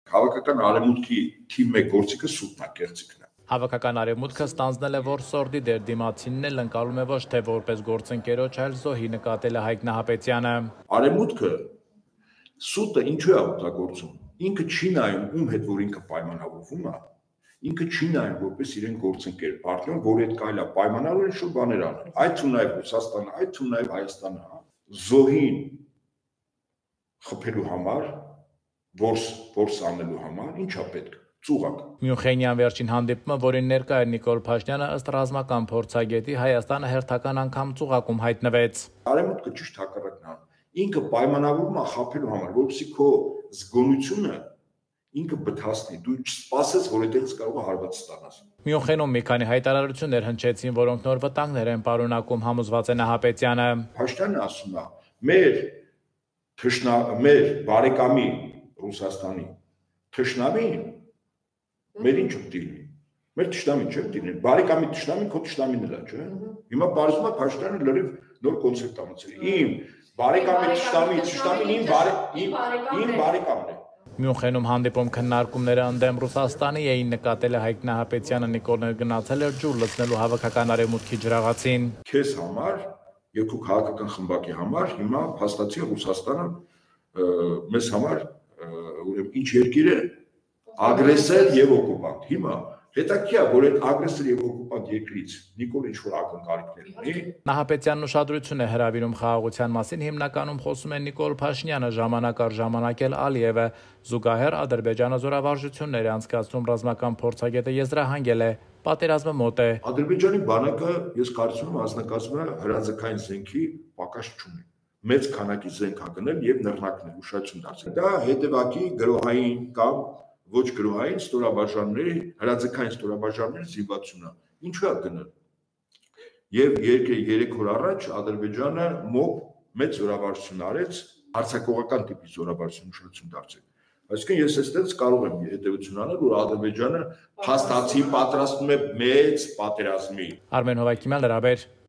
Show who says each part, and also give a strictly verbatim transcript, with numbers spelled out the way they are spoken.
Speaker 1: Քաղաքական արևմուտքի թիվ մեկ գործիքը սուտն է, կեղծիքն է։
Speaker 2: Հավաքական արևմուտքը ստանձնել է, որ սորդի դեր դիմացինն էլ ընկալում է ոչ թե որպես գործընկերոջ, այլ զոհի, նկատել է Հայկ Նահապետյանը։
Speaker 1: Արևմուտքը սուտը ինչու է օգտագործում։ Ինքը չի նայում ում հետ որ ինքը պայմանավորվում է, ինքը չի նայում որպես իրեն գործընկեր, պարտներ, որ այդ կարելի է պայմանավորել շուտ բաներ անել։ Այդ թունայ Ռուսաստանը, այդ թունայ Հայաստանը, զոհին խփելու համար, որս որս անելու համար, ինչա պետք։ Ծուղակ։
Speaker 2: Մյունխենյան վերջին հանդիպումը, որին ներկա էր Նիկոլ Փաշինյանը, ըստ ռազմական փորձագետի, Հայաստանը հերթական անգամ ծուղակում հայտնվեց։
Speaker 1: Արևմուտքը ճիշտ հակառակն է։ Ինքը պայմանավորում է խփելու համար, որովհետեւ քո զգոնությունը ինքը բթացնի, դու չսպասես, որ այդտեղից կարող է հարված ստանաս։
Speaker 2: Մյունխենում մի քանի հայտարարություններ հնչեցին, որոնք նոր վտանգներ են պարունակում, համոզված է Նահապետյանը։
Speaker 1: Փաշինյանը ասում է, մեր թշնա մեր բարեկամի Ռուսաստանի թշնամին մեր ինչ ուտիլի։ Մեր թշնամին չէ ուտիլի, բարեկամի թշնամին քո թշնամին էլ է, չէ՞։ Հիմա բարձում է Փաշինյանը լրիվ նոր կոնցեպտ ամուսել։ Իմ բարեկամի թշնամի, թշնամին իմ իմ բարեկամն է։
Speaker 2: Մյունխենում հանդիպում քննարկումները ընդդեմ Ռուսաստանի էին, նկատել է Հայկ Նահապետյանը, Նիկոլը գնացել էր ջուր լցնելու հավաքական արևմուտքի ջրաղացին։
Speaker 1: Քեզ համար, երկու քաղաքական խմբակի համար հիմա փաստացի Ռուսաստանը մեզ համար ուրեմն ինչ երկիր է, ագրեսոր եւ օկուպանտ։ Հիմա հետաքրքիր է, որ այդ ագրեսոր եւ օկուպանտ երկրից Նիկոլը ինչ-որ ակնկալիքներ ունի։
Speaker 2: Նահապետյանն ուշադրություն է հրավիրում խաղաղության մասին, հիմնականում խոսում է Նիկոլ Փաշինյանը, ժամանակ առ ժամանակ էլ Ալիևը, զուգահեռ Ադրբեջանը զորավարժություններ է անցկացնում, ռազմական փորձագետը եզրահանգել է, պատերազմը մոտ է։
Speaker 1: Ադրբեջանի բանակը, ես կարծում եմ, անձնակազմը հրաձգային զենքի պակաս չունի։ Մեծ քանակի զենք ա գնել եւ նռնակներ ուշադրություն դարձել։ Դա հետևակի գրոհային կամ ոչ գրոհային ստորաբաժանների, հրաձգային ստորաբաժանների զինվածությունն է։ Ինչու է գնել։ Եվ երեք օր առաջ Ադրբեջանը մոբ մեծ զորավարժություն արեց, հարձակողական տիպի զորավարժություն ուշադրություն դարձել։ Այսինքն ես այստեղից կարող եմ հետևություն անել, որ Ադրբեջանը փաստացի պատրաստվում է մեծ պատերազմի։
Speaker 2: Արմեն Հովակիմյան, Լրաբեր։